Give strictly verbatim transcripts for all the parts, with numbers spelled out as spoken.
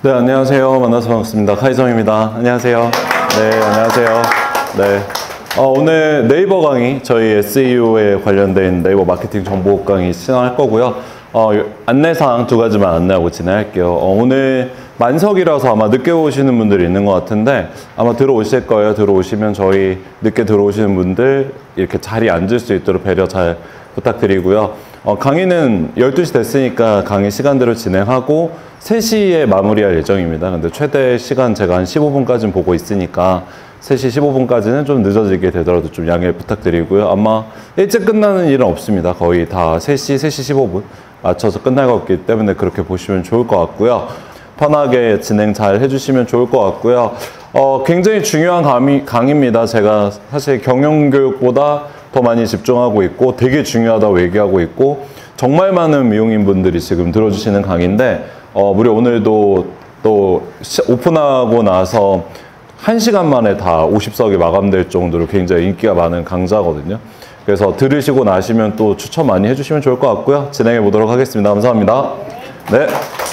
네, 안녕하세요. 만나서 반갑습니다. 카이성입니다. 안녕하세요. 네, 안녕하세요. 네. 어, 오늘 네이버 강의, 저희 에스이오에 관련된 네이버 마케팅 정보 강의 진행할 거고요. 어, 안내사항 두 가지만 안내하고 진행할게요. 어, 오늘 만석이라서 아마 늦게 오시는 분들이 있는 것 같은데 아마 들어오실 거예요. 들어오시면 저희 늦게 들어오시는 분들 이렇게 자리에 앉을 수 있도록 배려 잘 부탁드리고요. 어, 강의는 열두 시 됐으니까 강의 시간대로 진행하고 세 시에 마무리할 예정입니다. 근데 최대 시간 제가 한 십오 분까지는 보고 있으니까 세 시 십오 분까지는 좀 늦어지게 되더라도 좀 양해 부탁드리고요. 아마 일찍 끝나는 일은 없습니다. 거의 다 세 시, 세 시 십오 분 맞춰서 끝날 것 같기 때문에 그렇게 보시면 좋을 것 같고요. 편하게 진행 잘 해주시면 좋을 것 같고요. 어, 굉장히 중요한 강의, 강의입니다. 제가 사실 경영교육보다 더 많이 집중하고 있고 되게 중요하다고 얘기하고 있고 정말 많은 미용인분들이 지금 들어주시는 강의인데 어, 무려 오늘도 또 오픈하고 나서 한 시간 만에 다 오십 석이 마감될 정도로 굉장히 인기가 많은 강좌거든요. 그래서 들으시고 나시면 또 추천 많이 해주시면 좋을 것 같고요. 진행해 보도록 하겠습니다. 감사합니다. 네.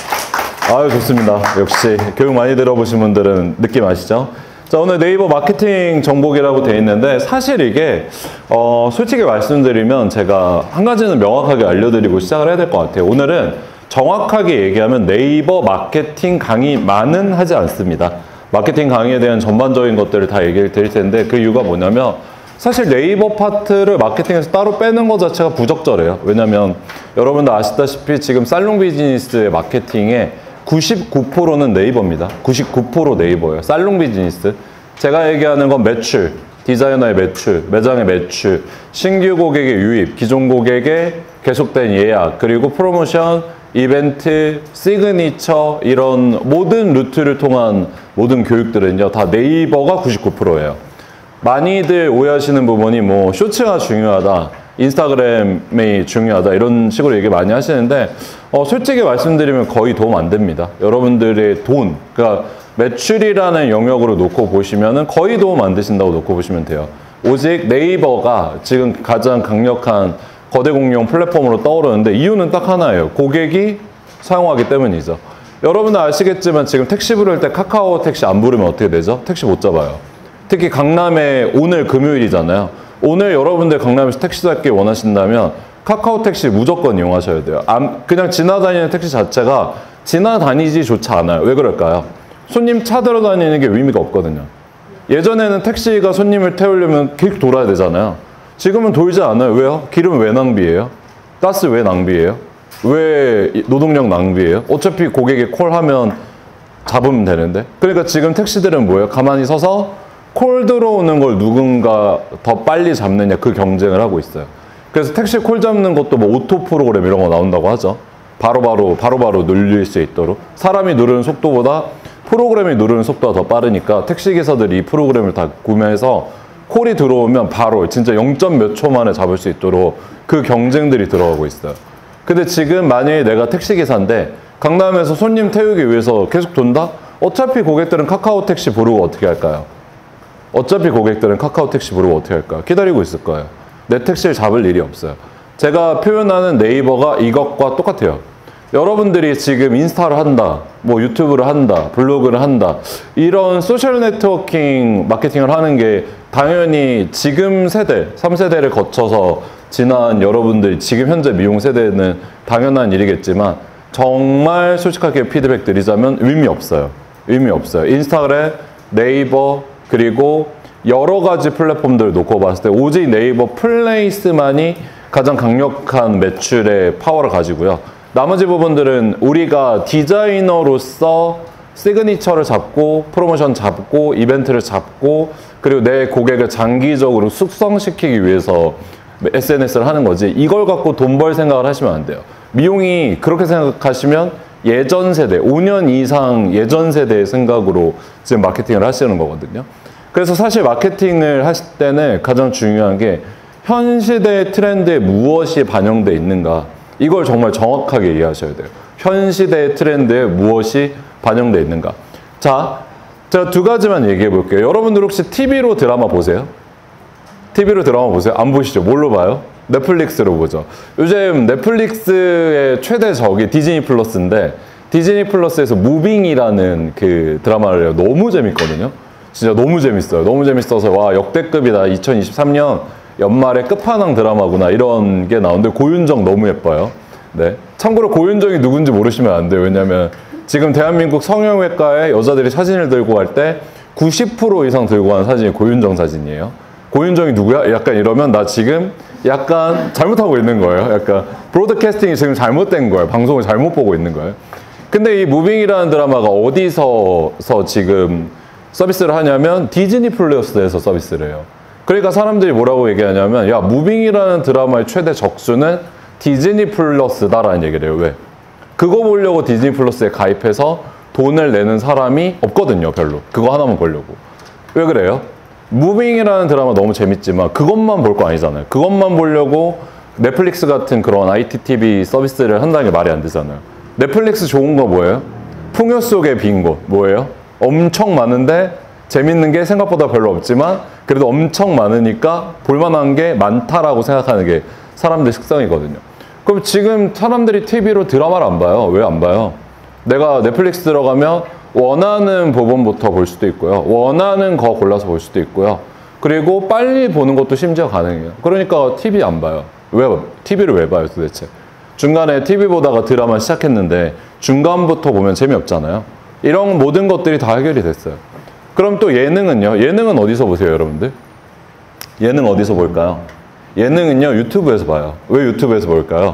아유, 좋습니다. 역시 교육 많이 들어보신 분들은 느낌 아시죠? 자, 오늘 네이버 마케팅 정보기라고 되어 있는데 사실 이게 어, 솔직히 말씀드리면 제가 한 가지는 명확하게 알려드리고 시작을 해야 될 것 같아요. 오늘은 정확하게 얘기하면 네이버 마케팅 강의만은 하지 않습니다. 마케팅 강의에 대한 전반적인 것들을 다 얘기를 드릴 텐데 그 이유가 뭐냐면 사실 네이버 파트를 마케팅에서 따로 빼는 것 자체가 부적절해요. 왜냐면 여러분들 아시다시피 지금 살롱 비즈니스의 마케팅에 구십구 퍼센트는 네이버입니다. 구십구 퍼센트 네이버예요. 살롱 비즈니스. 제가 얘기하는 건 매출, 디자이너의 매출, 매장의 매출, 신규 고객의 유입, 기존 고객의 계속된 예약, 그리고 프로모션, 이벤트, 시그니처 이런 모든 루트를 통한 모든 교육들은요. 다 네이버가 구십구 퍼센트예요. 많이들 오해하시는 부분이 뭐 쇼츠가 중요하다. 인스타그램이 중요하다 이런 식으로 얘기 많이 하시는데 어, 솔직히 말씀드리면 거의 도움 안 됩니다. 여러분들의 돈, 그러니까 매출이라는 영역으로 놓고 보시면은 거의 도움 안 되신다고 놓고 보시면 돼요. 오직 네이버가 지금 가장 강력한 거대 공룡 플랫폼으로 떠오르는데 이유는 딱 하나예요. 고객이 사용하기 때문이죠. 여러분들 아시겠지만 지금 택시 부를 때 카카오 택시 안 부르면 어떻게 되죠? 택시 못 잡아요. 특히 강남에 오늘 금요일이잖아요. 오늘 여러분들 강남에서 택시 잡기 원하신다면 카카오 택시 무조건 이용하셔야 돼요. 그냥 지나다니는 택시 자체가 지나다니지조차 않아요. 왜 그럴까요? 손님 차 들어 다니는 게 의미가 없거든요. 예전에는 택시가 손님을 태우려면 계속 돌아야 되잖아요. 지금은 돌지 않아요. 왜요? 기름 왜 낭비해요? 가스 왜 낭비해요? 왜 노동력 낭비해요? 어차피 고객이 콜하면 잡으면 되는데. 그러니까 지금 택시들은 뭐예요? 가만히 서서 콜 들어오는 걸 누군가 더 빨리 잡느냐 그 경쟁을 하고 있어요. 그래서 택시 콜 잡는 것도 뭐 오토 프로그램 이런 거 나온다고 하죠. 바로바로 바로바로 누릴 수 있도록. 사람이 누르는 속도보다 프로그램이 누르는 속도가 더 빠르니까 택시기사들이 이 프로그램을 다 구매해서 콜이 들어오면 바로 진짜 영 점 몇 초 만에 잡을 수 있도록 그 경쟁들이 들어가고 있어요. 근데 지금 만약에 내가 택시기사인데 강남에서 손님 태우기 위해서 계속 돈다? 어차피 고객들은 카카오 택시 부르고 어떻게 할까요? 어차피 고객들은 카카오 택시 부르고 어떻게 할까요? 기다리고 있을 거예요. 내 택시를 잡을 일이 없어요. 제가 표현하는 네이버가 이것과 똑같아요. 여러분들이 지금 인스타를 한다, 뭐 유튜브를 한다, 블로그를 한다 이런 소셜 네트워킹 마케팅을 하는 게 당연히 지금 세대, 삼 세대를 거쳐서 지난 여러분들 지금 현재 미용 세대는 당연한 일이겠지만 정말 솔직하게 피드백 드리자면 의미 없어요. 의미 없어요. 인스타그램, 네이버 그리고 여러 가지 플랫폼들을 놓고 봤을 때 오직 네이버 플레이스만이 가장 강력한 매출의 파워를 가지고요. 나머지 부분들은 우리가 디자이너로서 시그니처를 잡고 프로모션 잡고 이벤트를 잡고 그리고 내 고객을 장기적으로 숙성시키기 위해서 에스엔에스를 하는 거지 이걸 갖고 돈 벌 생각을 하시면 안 돼요. 미용이 그렇게 생각하시면 예전 세대, 오 년 이상 예전 세대의 생각으로 지금 마케팅을 하시는 거거든요. 그래서 사실 마케팅을 하실 때는 가장 중요한 게 현 시대의 트렌드에 무엇이 반영되어 있는가 이걸 정말 정확하게 이해하셔야 돼요. 현 시대의 트렌드에 무엇이 반영되어 있는가. 자, 제가 두 가지만 얘기해 볼게요. 여러분들 혹시 티비로 드라마 보세요? 티비로 드라마 보세요? 안 보시죠? 뭘로 봐요? 넷플릭스로 보죠. 요즘 넷플릭스의 최대 적이 디즈니 플러스인데 디즈니 플러스에서 무빙이라는 그 드라마를 해요. 너무 재밌거든요. 진짜 너무 재밌어요. 너무 재밌어서 와 역대급이다. 이천이십삼 년 연말에 끝판왕 드라마구나 이런 게 나오는데 고윤정 너무 예뻐요. 네. 참고로 고윤정이 누군지 모르시면 안 돼요. 왜냐면 지금 대한민국 성형외과에 여자들이 사진을 들고 갈 때 구십 퍼센트 이상 들고 가는 사진이 고윤정 사진이에요. 고윤정이 누구야? 약간 이러면 나 지금 약간 잘못하고 있는 거예요. 약간 브로드캐스팅이 지금 잘못된 거예요. 방송을 잘못 보고 있는 거예요. 근데 이 무빙이라는 드라마가 어디서 지금 서비스를 하냐면 디즈니 플러스에서 서비스를 해요. 그러니까 사람들이 뭐라고 얘기하냐면 야 무빙이라는 드라마의 최대 적수는 디즈니 플러스다라는 얘기를 해요. 왜? 그거 보려고 디즈니 플러스에 가입해서 돈을 내는 사람이 없거든요. 별로. 그거 하나만 보려고. 왜 그래요? 무빙이라는 드라마 너무 재밌지만 그것만 볼 거 아니잖아요. 그것만 보려고 넷플릭스 같은 그런 아이티티비 서비스를 한다는 게 말이 안 되잖아요. 넷플릭스 좋은 거 뭐예요? 풍요 속의 빈 곳 뭐예요? 엄청 많은데 재밌는 게 생각보다 별로 없지만 그래도 엄청 많으니까 볼만한 게 많다라고 생각하는 게 사람들 식성이거든요. 그럼 지금 사람들이 티비로 드라마를 안 봐요. 왜 안 봐요? 내가 넷플릭스 들어가면 원하는 부분부터 볼 수도 있고요. 원하는 거 골라서 볼 수도 있고요. 그리고 빨리 보는 것도 심지어 가능해요. 그러니까 티비 안 봐요. 왜? 티비를 왜 봐요 도대체? 중간에 티비 보다가 드라마 시작했는데 중간부터 보면 재미없잖아요. 이런 모든 것들이 다 해결이 됐어요. 그럼 또 예능은요? 예능은 어디서 보세요 여러분들? 예능 어디서 볼까요? 예능은요 유튜브에서 봐요. 왜 유튜브에서 볼까요?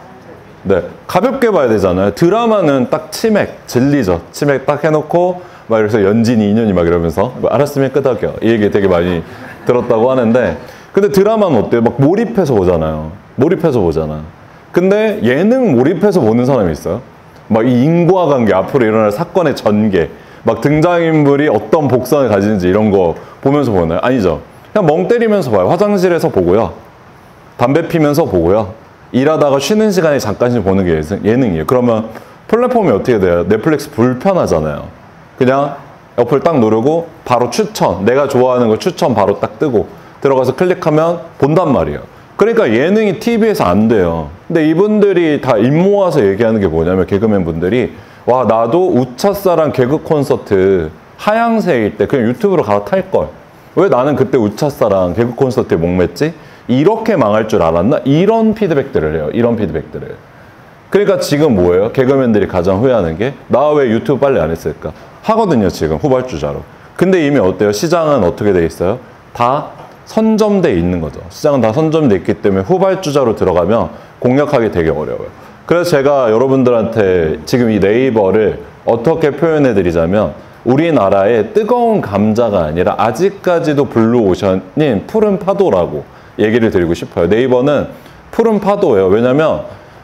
네, 가볍게 봐야 되잖아요. 드라마는 딱 치맥, 진리죠. 치맥 딱 해놓고 막 이래서 연진이 인연이 막 이러면서 알았으면 끄덕여 이 얘기 되게 많이 들었다고 하는데 근데 드라마는 어때요? 막 몰입해서 보잖아요. 몰입해서 보잖아. 근데 예능 몰입해서 보는 사람이 있어요? 막 이 인과관계, 앞으로 일어날 사건의 전개, 막 등장인물이 어떤 복선을 가지는지 이런 거 보면서 보나요? 아니죠. 그냥 멍 때리면서 봐요. 화장실에서 보고요. 담배 피면서 보고요. 일하다가 쉬는 시간에 잠깐씩 보는 게 예능이에요. 그러면 플랫폼이 어떻게 돼요? 넷플릭스 불편하잖아요. 그냥 어플 딱 누르고 바로 추천, 내가 좋아하는 거 추천 바로 딱 뜨고 들어가서 클릭하면 본단 말이에요. 그러니까 예능이 티비에서 안 돼요. 근데 이분들이 다 입 모아서 얘기하는 게 뭐냐면 개그맨 분들이 와 나도 우차사랑 개그 콘서트 하향세일 때 그냥 유튜브로 갈아탈걸. 왜 나는 그때 우차사랑 개그 콘서트에 목맸지? 이렇게 망할 줄 알았나? 이런 피드백들을 해요. 이런 피드백들을. 그러니까 지금 뭐예요? 개그맨들이 가장 후회하는 게 나 왜 유튜브 빨리 안 했을까? 하거든요. 지금 후발주자로. 근데 이미 어때요? 시장은 어떻게 돼 있어요? 다 선점돼 있는 거죠. 시장은 다 선점돼 있기 때문에 후발주자로 들어가면 공략하기 되게 어려워요. 그래서 제가 여러분들한테 지금 이 네이버를 어떻게 표현해 드리자면 우리나라의 뜨거운 감자가 아니라 아직까지도 블루오션인 푸른 파도라고 얘기를 드리고 싶어요. 네이버는 푸른 파도예요. 왜냐면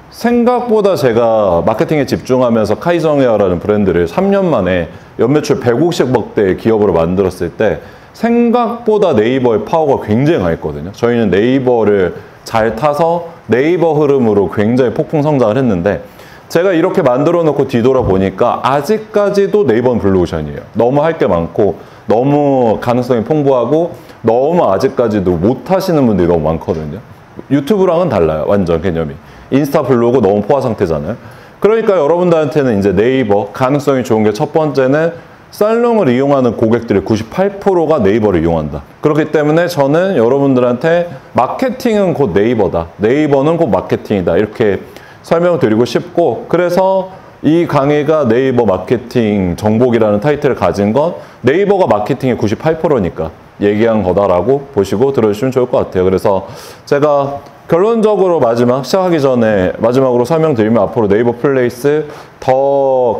생각보다 제가 마케팅에 집중하면서 카이정웨어라는 브랜드를 삼 년 만에 연매출 백오십억대의 기업으로 만들었을 때 생각보다 네이버의 파워가 굉장히 강했거든요. 저희는 네이버를 잘 타서 네이버 흐름으로 굉장히 폭풍 성장을 했는데 제가 이렇게 만들어 놓고 뒤돌아보니까 아직까지도 네이버는 블루오션이에요. 너무 할 게 많고 너무 가능성이 풍부하고 너무 아직까지도 못 하시는 분들이 너무 많거든요. 유튜브랑은 달라요. 완전 개념이. 인스타 블로그 너무 포화 상태잖아요. 그러니까 여러분들한테는 이제 네이버 가능성이 좋은 게 첫 번째는 살롱을 이용하는 고객들의 구십팔 퍼센트가 네이버를 이용한다. 그렇기 때문에 저는 여러분들한테 마케팅은 곧 네이버다. 네이버는 곧 마케팅이다. 이렇게 설명드리고 싶고 그래서 이 강의가 네이버 마케팅 정복이라는 타이틀을 가진 건 네이버가 마케팅의 구십팔 퍼센트니까 얘기한 거다라고 보시고 들어주시면 좋을 것 같아요. 그래서 제가 결론적으로 마지막 시작하기 전에 마지막으로 설명드리면 앞으로 네이버 플레이스 더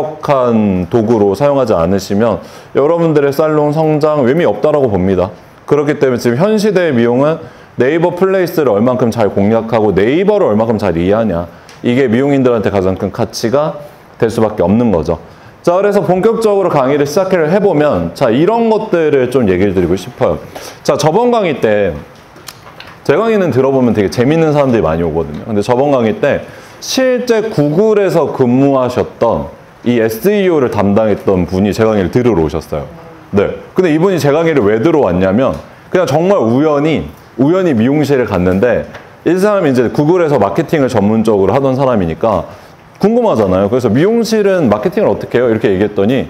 강력한 도구로 사용하지 않으시면 여러분들의 살롱 성장 의미 없다라고 봅니다. 그렇기 때문에 지금 현 시대의 미용은 네이버 플레이스를 얼만큼 잘 공략하고 네이버를 얼만큼 잘 이해하냐 이게 미용인들한테 가장 큰 가치가 될 수밖에 없는 거죠. 자, 그래서 본격적으로 강의를 시작을 해보면 자 이런 것들을 좀 얘기를 드리고 싶어요. 자, 저번 강의 때 제 강의는 들어보면 되게 재밌는 사람들이 많이 오거든요. 근데 저번 강의 때 실제 구글에서 근무하셨던 이 에스이오를 담당했던 분이 제 강의를 들으러 오셨어요. 네. 근데 이분이 제 강의를 왜 들어왔냐면 그냥 정말 우연히 우연히 미용실에 갔는데 이 사람이 이제 구글에서 마케팅을 전문적으로 하던 사람이니까 궁금하잖아요. 그래서 미용실은 마케팅을 어떻게 해요? 이렇게 얘기했더니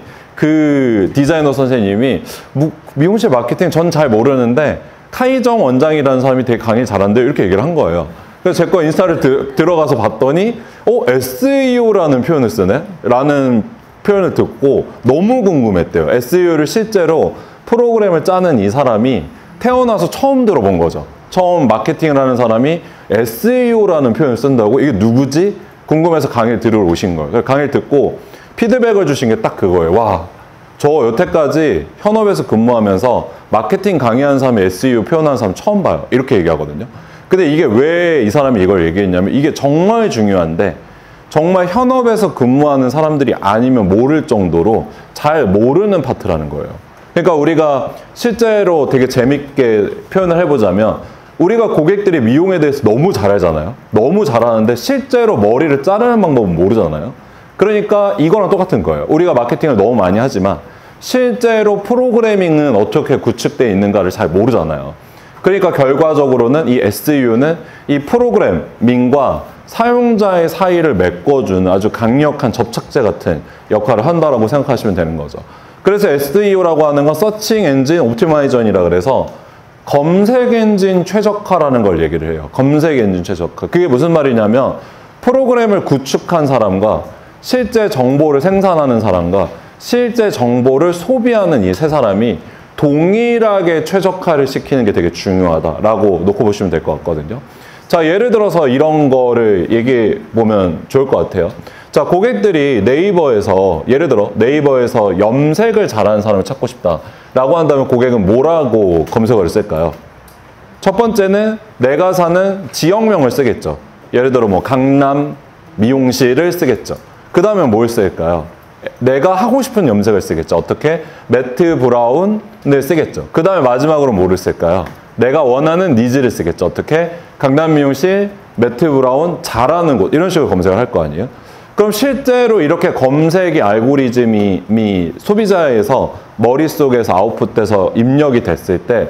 그 디자이너 선생님이 미용실 마케팅 전 잘 모르는데 카이정 원장이라는 사람이 되게 강의 잘한대 이렇게 얘기를 한 거예요. 그래서 제 거 인스타를 드, 들어가서 봤더니 어? 에스이오라는 표현을 쓰네? 라는 표현을 듣고 너무 궁금했대요. 에스이오를 실제로 프로그램을 짜는 이 사람이 태어나서 처음 들어본 거죠. 처음 마케팅을 하는 사람이 에스이오라는 표현을 쓴다고? 이게 누구지? 궁금해서 강의를 들으러 오신 거예요. 강의를 듣고 피드백을 주신 게 딱 그거예요. 와, 저 여태까지 현업에서 근무하면서 마케팅 강의하는 사람이 에스이오 표현하는 사람 처음 봐요. 이렇게 얘기하거든요. 근데 이게 왜 이 사람이 이걸 얘기했냐면 이게 정말 중요한데 정말 현업에서 근무하는 사람들이 아니면 모를 정도로 잘 모르는 파트라는 거예요. 그러니까 우리가 실제로 되게 재밌게 표현을 해보자면 우리가 고객들이 미용에 대해서 너무 잘 알잖아요. 너무 잘하는데 실제로 머리를 자르는 방법은 모르잖아요. 그러니까 이거랑 똑같은 거예요. 우리가 마케팅을 너무 많이 하지만 실제로 프로그래밍은 어떻게 구축되어 있는가를 잘 모르잖아요. 그러니까 결과적으로는 이 에스이오는 이 프로그래밍과 사용자의 사이를 메꿔주는 아주 강력한 접착제 같은 역할을 한다라고 생각하시면 되는 거죠. 그래서 에스이오라고 하는 건 서칭 엔진 옵티마이저이라 그래서 검색 엔진 최적화라는 걸 얘기를 해요. 검색 엔진 최적화. 그게 무슨 말이냐면 프로그램을 구축한 사람과 실제 정보를 생산하는 사람과 실제 정보를 소비하는 이 세 사람이 동일하게 최적화를 시키는 게 되게 중요하다라고 놓고 보시면 될 것 같거든요. 자, 예를 들어서 이런 거를 얘기해 보면 좋을 것 같아요. 자, 고객들이 네이버에서 예를 들어 네이버에서 염색을 잘하는 사람을 찾고 싶다라고 한다면 고객은 뭐라고 검색어를 쓸까요? 첫 번째는 내가 사는 지역명을 쓰겠죠. 예를 들어 뭐 강남 미용실을 쓰겠죠. 그 다음에 뭘 쓸까요? 내가 하고 싶은 염색을 쓰겠죠. 어떻게? 매트 브라운을 쓰겠죠. 그 다음에 마지막으로 뭐를 쓸까요? 내가 원하는 니즈를 쓰겠죠. 어떻게? 강남 미용실, 매트 브라운, 잘하는 곳 이런 식으로 검색을 할 거 아니에요? 그럼 실제로 이렇게 검색이 알고리즘이 미 소비자에서 머릿속에서 아웃풋돼서 입력이 됐을 때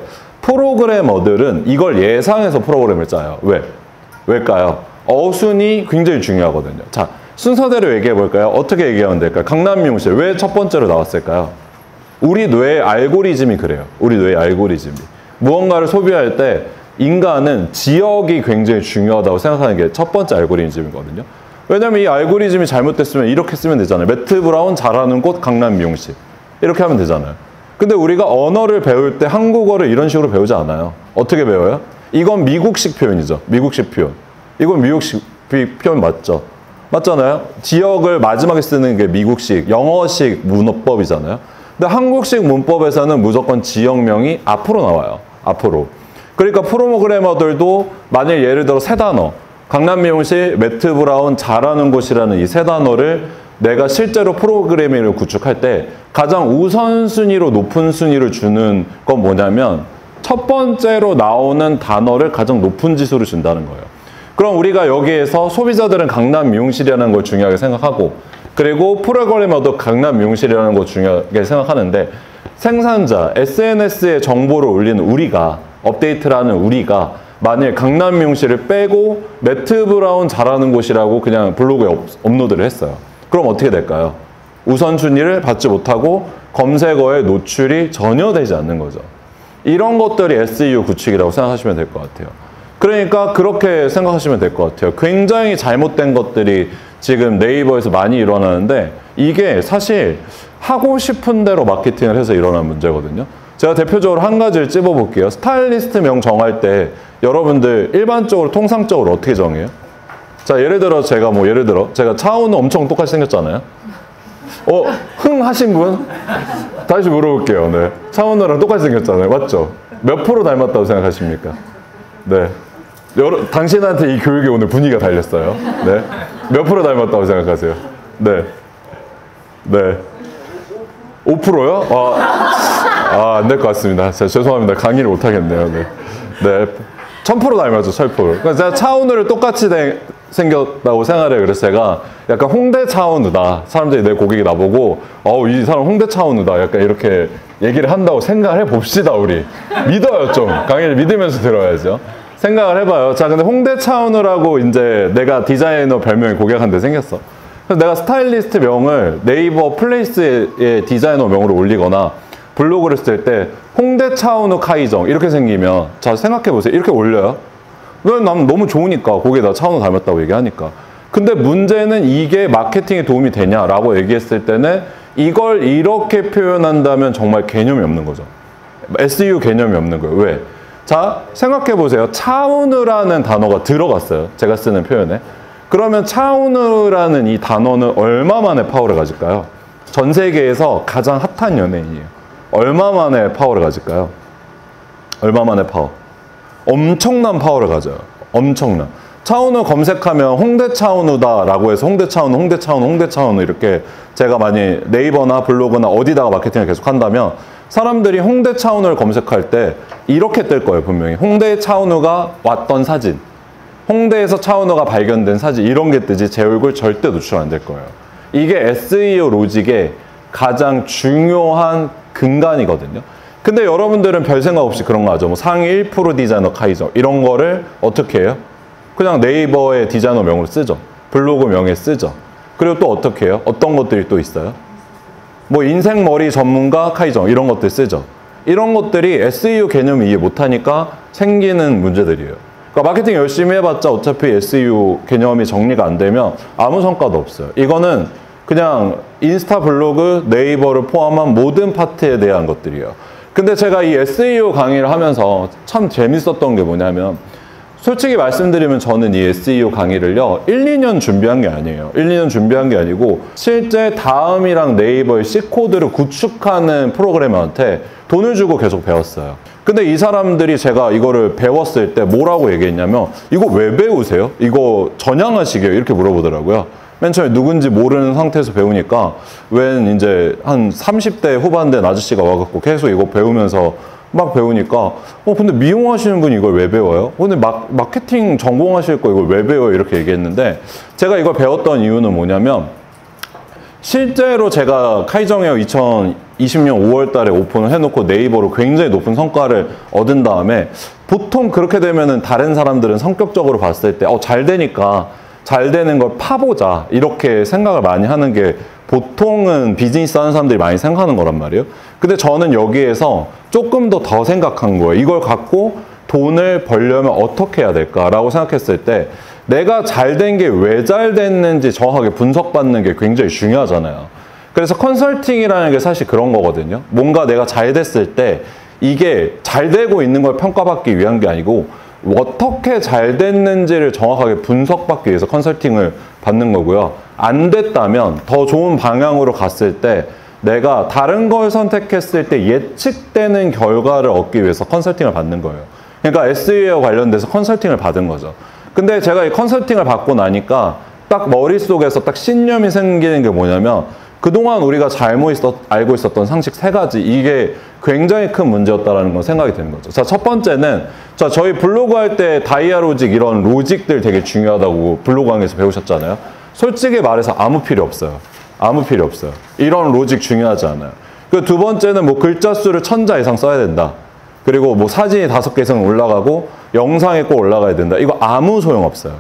프로그래머들은 이걸 예상해서 프로그램을 짜요. 왜? 왜일까요? 어순이 굉장히 중요하거든요. 자, 순서대로 얘기해 볼까요? 어떻게 얘기하면 될까요? 강남 미용실 왜 첫 번째로 나왔을까요? 우리 뇌의 알고리즘이 그래요. 우리 뇌의 알고리즘이. 무언가를 소비할 때 인간은 지역이 굉장히 중요하다고 생각하는 게 첫 번째 알고리즘이거든요. 왜냐면 이 알고리즘이 잘못됐으면 이렇게 쓰면 되잖아요. 매트 브라운 잘하는 곳 강남 미용실. 이렇게 하면 되잖아요. 근데 우리가 언어를 배울 때 한국어를 이런 식으로 배우지 않아요. 어떻게 배워요? 이건 미국식 표현이죠. 미국식 표현. 이건 미국식 표현 맞죠? 맞잖아요. 지역을 마지막에 쓰는 게 미국식, 영어식 문법이잖아요. 근데 한국식 문법에서는 무조건 지역명이 앞으로 나와요. 앞으로. 그러니까 프로그래머들도 만약 예를 들어 세 단어, 강남 미용실, 매트 브라운, 잘하는 곳이라는 이 세 단어를 내가 실제로 프로그래밍을 구축할 때 가장 우선순위로 높은 순위를 주는 건 뭐냐면 첫 번째로 나오는 단어를 가장 높은 지수로 준다는 거예요. 그럼 우리가 여기에서 소비자들은 강남 미용실이라는 걸 중요하게 생각하고 그리고 프로그래머도 강남 미용실이라는 걸 중요하게 생각하는데 생산자, 에스엔에스에 정보를 올리는 우리가 업데이트를 하는 우리가 만일 강남 미용실을 빼고 매트 브라운 잘하는 곳이라고 그냥 블로그에 업, 업로드를 했어요. 그럼 어떻게 될까요? 우선순위를 받지 못하고 검색어에 노출이 전혀 되지 않는 거죠. 이런 것들이 에스이오 구축이라고 생각하시면 될 것 같아요. 그러니까 그렇게 생각하시면 될 것 같아요. 굉장히 잘못된 것들이 지금 네이버에서 많이 일어나는데 이게 사실 하고 싶은 대로 마케팅을 해서 일어난 문제거든요. 제가 대표적으로 한 가지를 찝어볼게요. 스타일리스트 명 정할 때 여러분들 일반적으로 통상적으로 어떻게 정해요? 자, 예를 들어 제가 뭐 예를 들어 제가 차은우 엄청 똑같이 생겼잖아요. 어, 흥 하신 분? 다시 물어볼게요. 네. 차은우랑 똑같이 생겼잖아요. 맞죠? 몇 프로 닮았다고 생각하십니까? 네. 여러, 당신한테 이 교육에 오늘 분위기가 달렸어요. 네. 몇 프로 닮았다고 생각하세요? 네. 네. 오 퍼센트요? 아, 아, 안 될 것 같습니다. 제가 죄송합니다. 강의를 못 하겠네요. 네. 네. 천 퍼센트 닮았죠, 천 퍼센트. 그러니까 제가 차은우를 똑같이 되, 생겼다고 생각해요. 그래서 제가 약간 홍대 차은우다. 사람들이 내 고객이 나보고, 어우, 이 사람 홍대 차은우다. 약간 이렇게 얘기를 한다고 생각을 해봅시다, 우리. 믿어요, 좀. 강의를 믿으면서 들어야죠. 생각을 해봐요. 자, 근데 홍대 차은우라고 이제 내가 디자이너 별명이 고객한테 생겼어. 그래서 내가 스타일리스트 명을 네이버 플레이스의 디자이너 명으로 올리거나 블로그를 쓸 때 홍대 차은우 카이정 이렇게 생기면 자 생각해보세요. 이렇게 올려요. 왜? 난 너무 좋으니까 거기에다 차은우 닮았다고 얘기하니까. 근데 문제는 이게 마케팅에 도움이 되냐라고 얘기했을 때는 이걸 이렇게 표현한다면 정말 개념이 없는 거죠. 에스이오 개념이 없는 거예요. 왜? 자, 생각해보세요. 차은우라는 단어가 들어갔어요. 제가 쓰는 표현에. 그러면 차은우라는 이 단어는 얼마 만에 파워를 가질까요? 전 세계에서 가장 핫한 연예인이에요. 얼마 만에 파워를 가질까요? 얼마 만에 파워? 엄청난 파워를 가져요. 엄청난. 차은우 검색하면 홍대 차은우다라고 해서 홍대 차은우, 홍대 차은우, 홍대 차은우 이렇게 제가 많이 네이버나 블로그나 어디다가 마케팅을 계속 한다면 사람들이 홍대 차은우를 검색할 때 이렇게 뜰 거예요. 분명히. 홍대 차은우가 왔던 사진. 홍대에서 차은우가 발견된 사진. 이런 게 뜨지 제 얼굴 절대 노출 안 될 거예요. 이게 에스이오 로직의 가장 중요한 근간이거든요. 근데 여러분들은 별 생각 없이 그런 거 하죠. 뭐 상위 일 퍼센트 디자이너 카이정 이런 거를 어떻게 해요? 그냥 네이버의 디자이너 명으로 쓰죠. 블로그 명에 쓰죠. 그리고 또 어떻게 해요? 어떤 것들이 또 있어요? 뭐 인생머리 전문가 카이정 이런 것들 쓰죠. 이런 것들이 에스이오 개념을 이해 못하니까 생기는 문제들이에요. 그러니까 마케팅 열심히 해봤자 어차피 에스이오 개념이 정리가 안 되면 아무 성과도 없어요. 이거는 그냥 인스타, 블로그, 네이버를 포함한 모든 파트에 대한 것들이에요. 근데 제가 이 에스이오 강의를 하면서 참 재밌었던 게 뭐냐면 솔직히 말씀드리면 저는 이 에스이오 강의를요 일, 이 년 준비한 게 아니에요. 일, 이 년 준비한 게 아니고 실제 다음이랑 네이버의 C코드를 구축하는 프로그래머한테 돈을 주고 계속 배웠어요. 근데 이 사람들이 제가 이거를 배웠을 때 뭐라고 얘기했냐면 이거 왜 배우세요? 이거 전향하시게요? 이렇게 물어보더라고요. 맨 처음에 누군지 모르는 상태에서 배우니까 웬 이제 한 삼십 대 후반 된 아저씨가 와갖고 계속 이거 배우면서 막 배우니까 어 근데 미용하시는 분이 이걸 왜 배워요? 근데 마, 마케팅 전공하실 거 이걸 왜 배워요? 이렇게 얘기했는데 제가 이걸 배웠던 이유는 뭐냐면 실제로 제가 카이정웨어 이천이십 년 오월 달에 오픈을 해놓고 네이버로 굉장히 높은 성과를 얻은 다음에 보통 그렇게 되면은 다른 사람들은 성격적으로 봤을 때 어, 잘 되니까 잘 되는 걸 파보자 이렇게 생각을 많이 하는 게 보통은 비즈니스 하는 사람들이 많이 생각하는 거란 말이에요. 근데 저는 여기에서 조금 더 더 생각한 거예요. 이걸 갖고 돈을 벌려면 어떻게 해야 될까라고 생각했을 때 내가 잘 된 게 왜 잘 됐는지 정확하게 분석받는 게 굉장히 중요하잖아요. 그래서 컨설팅이라는 게 사실 그런 거거든요. 뭔가 내가 잘 됐을 때 이게 잘 되고 있는 걸 평가받기 위한 게 아니고 어떻게 잘 됐는지를 정확하게 분석받기 위해서 컨설팅을 받는 거고요. 안 됐다면 더 좋은 방향으로 갔을 때 내가 다른 걸 선택했을 때 예측되는 결과를 얻기 위해서 컨설팅을 받는 거예요. 그러니까 에스이오 관련돼서 컨설팅을 받은 거죠. 근데 제가 이 컨설팅을 받고 나니까 딱 머릿속에서 딱 신념이 생기는 게 뭐냐면 그동안 우리가 잘못 있었, 알고 있었던 상식 세 가지 이게 굉장히 큰 문제였다라는 건 생각이 되는 거죠. 자, 첫 번째는 자, 저희 블로그 할 때 다이아 로직 이런 로직들 되게 중요하다고 블로그 강의에서 배우셨잖아요. 솔직히 말해서 아무 필요 없어요. 아무 필요 없어요. 이런 로직 중요하지 않아요. 그 두 번째는 뭐 글자 수를 천자 이상 써야 된다. 그리고 뭐 사진이 다섯 개 이상 올라가고 영상에 꼭 올라가야 된다. 이거 아무 소용 없어요.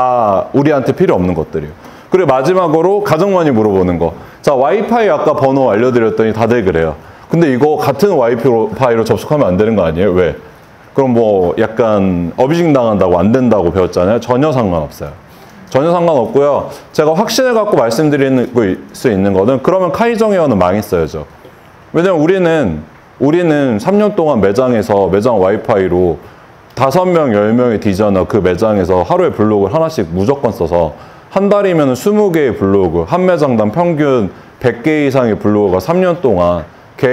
다 우리한테 필요 없는 것들이에요. 그리고 마지막으로 가장 많이 물어보는 거. 자, 와이파이 아까 번호 알려드렸더니 다들 그래요. 근데 이거 같은 와이파이로 접속하면 안 되는 거 아니에요? 왜? 그럼 뭐 약간 어비징 당한다고 안 된다고 배웠잖아요. 전혀 상관없어요. 전혀 상관없고요. 제가 확신을 갖고 말씀드릴 수 있는 거는 그러면 카이정웨어는 망했어야죠. 왜냐면 우리는 우리는 삼 년 동안 매장에서 매장 와이파이로 다섯 명, 열 명의 디자이너 그 매장에서 하루에 블로그를 하나씩 무조건 써서 한 달이면 스무 개의 블로그, 한 매장당 평균 백 개 이상의 블로그가 삼 년 동안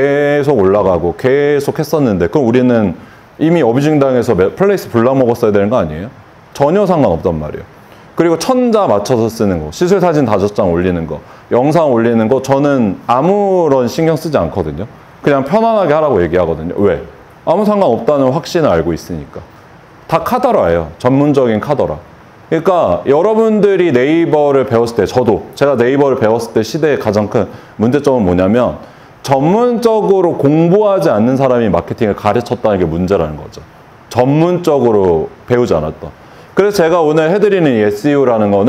계속 올라가고 계속 했었는데 그럼 우리는 이미 어비징 당해서 플레이스 불나 먹었어야 되는 거 아니에요? 전혀 상관없단 말이에요. 그리고 천자 맞춰서 쓰는 거, 시술 사진 다섯 장 올리는 거, 영상 올리는 거 저는 아무런 신경 쓰지 않거든요. 그냥 편안하게 하라고 얘기하거든요. 왜? 아무 상관없다는 확신을 알고 있으니까. 다 카더라예요. 전문적인 카더라. 그러니까 여러분들이 네이버를 배웠을 때, 저도 제가 네이버를 배웠을 때 시대의 가장 큰 문제점은 뭐냐면 전문적으로 공부하지 않는 사람이 마케팅을 가르쳤다는 게 문제라는 거죠. 전문적으로 배우지 않았다. 그래서 제가 오늘 해드리는 이 에스이오라는 거는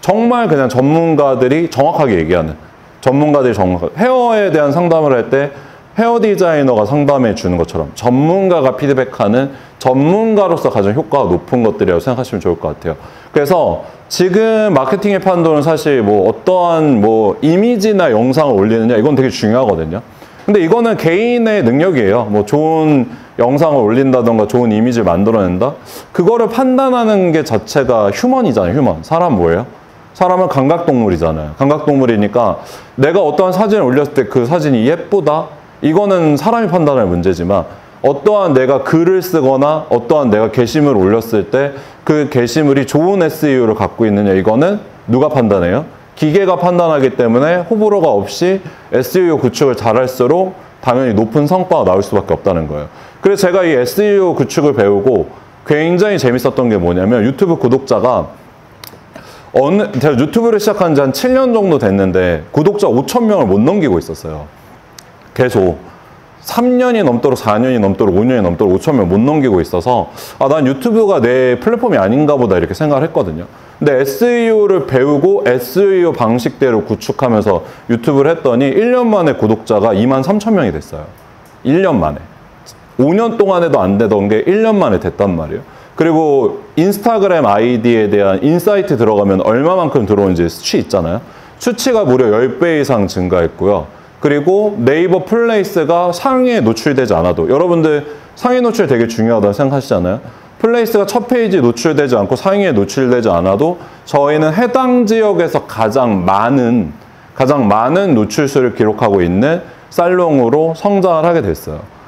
정말 그냥 전문가들이 정확하게 얘기하는, 전문가들이 정확하게 헤어에 대한 상담을 할 때 헤어 디자이너가 상담해 주는 것처럼 전문가가 피드백하는, 전문가로서 가장 효과가 높은 것들이라고 생각하시면 좋을 것 같아요. 그래서 지금 마케팅의 판도는 사실 뭐 어떠한 뭐 이미지나 영상을 올리느냐, 이건 되게 중요하거든요. 근데 이거는 개인의 능력이에요. 뭐 좋은 영상을 올린다던가 좋은 이미지를 만들어낸다? 그거를 판단하는 게 자체가 휴먼이잖아요, 휴먼. 사람 뭐예요? 사람은 감각동물이잖아요. 감각동물이니까 내가 어떠한 사진을 올렸을 때 그 사진이 예쁘다? 이거는 사람이 판단할 문제지만, 어떠한 내가 글을 쓰거나 어떠한 내가 게시물을 올렸을 때 그 게시물이 좋은 에스이오를 갖고 있느냐, 이거는 누가 판단해요? 기계가 판단하기 때문에 호불호가 없이 에스이오 구축을 잘할수록 당연히 높은 성과가 나올 수밖에 없다는 거예요. 그래서 제가 이 에스이오 구축을 배우고 굉장히 재밌었던 게 뭐냐면, 유튜브 구독자가 어느, 제가 유튜브를 시작한 지 한 칠 년 정도 됐는데 구독자 오천 명을 못 넘기고 있었어요. 계속 삼 년이 넘도록, 사 년이 넘도록, 오 년이 넘도록 오천 명 못 넘기고 있어서, 아, 난 유튜브가 내 플랫폼이 아닌가 보다 이렇게 생각을 했거든요. 근데 에스이오를 배우고 에스이오 방식대로 구축하면서 유튜브를 했더니 일 년 만에 구독자가 이만 삼천 명이 됐어요. 일 년 만에. 오 년 동안에도 안 되던 게 일 년 만에 됐단 말이에요. 그리고 인스타그램 아이디에 대한 인사이트 들어가면 얼마만큼 들어오는지 수치 있잖아요. 수치가 무려 십 배 이상 증가했고요. 그리고 네이버 플레이스가 상위에 노출되지 않아도, 여러분들 상위 노출 되게 중요하다고 생각하시잖아요. 플레이스가 첫 페이지에 노출되지 않고 상위에 노출되지 않아도 저희는 해당 지역에서 가장 많은, 가장 많은 노출수를 기록하고 있는 살롱으로 성장을 하게 됐어요.